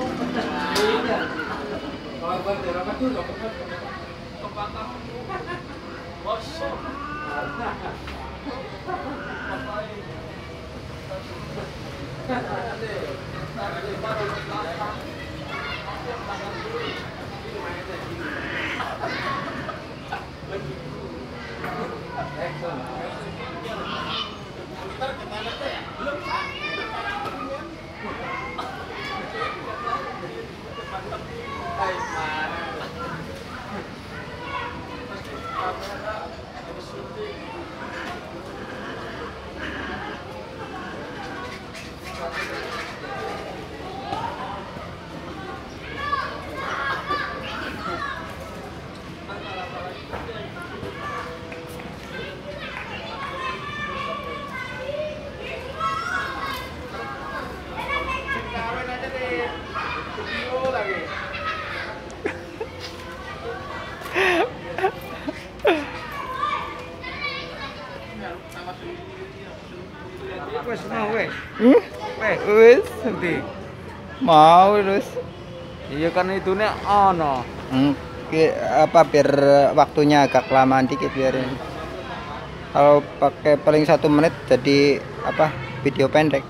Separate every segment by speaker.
Speaker 1: Wes mau wes.
Speaker 2: Wis.
Speaker 1: Nanti.
Speaker 2: Mau terus.
Speaker 1: Iya kan itu nih ono.
Speaker 2: Apa biar waktunya agak kelamaan dikit biarin. Kalau pakai paling 1 menit jadi apa video pendek.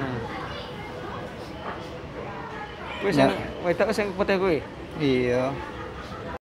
Speaker 1: Wes
Speaker 2: Ya.
Speaker 1: wedok sing putih kuwi.
Speaker 2: Iya.